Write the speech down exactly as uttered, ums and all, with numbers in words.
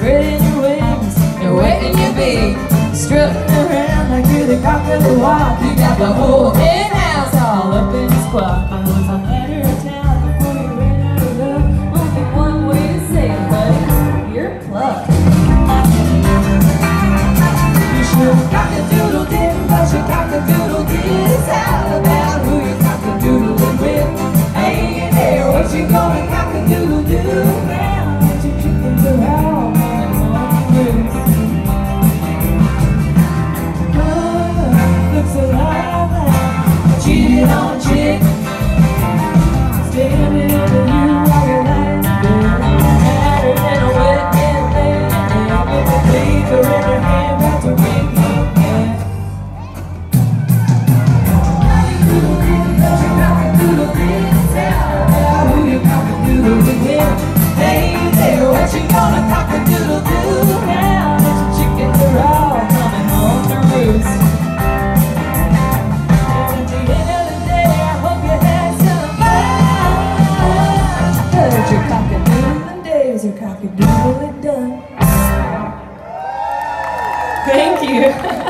spreading your wings and wetting your beak, strutting around like you're the cock of the walk. You got the whole hen house all up in his squawk. I was on matter of town before you ran out of love. Only one way to say it, buddy, you're plucked. You should cock-a-doodle did, but you cock-a-doodle did. It's all about who you're cock-a-doodling with. Hey there, what you gonna cock-a-doodle do now that your chickens are all running on loose? Oh, looks a lot like cheated on a chick, standing under you while you're lying in bed, madder than a wet man laying in bed with a paper in her hand about to ring your head. Cock-a-doodle did, but you cock-a-doodle did. Who you cock-a-doodling with? Hey there, what you gonna cock-a-doodle do now that your chickens are all coming home to roost? And at the end of the day, I hope you had some fun, 'cause your cock-a-doodling days are cock-a-doodling done. Thank you.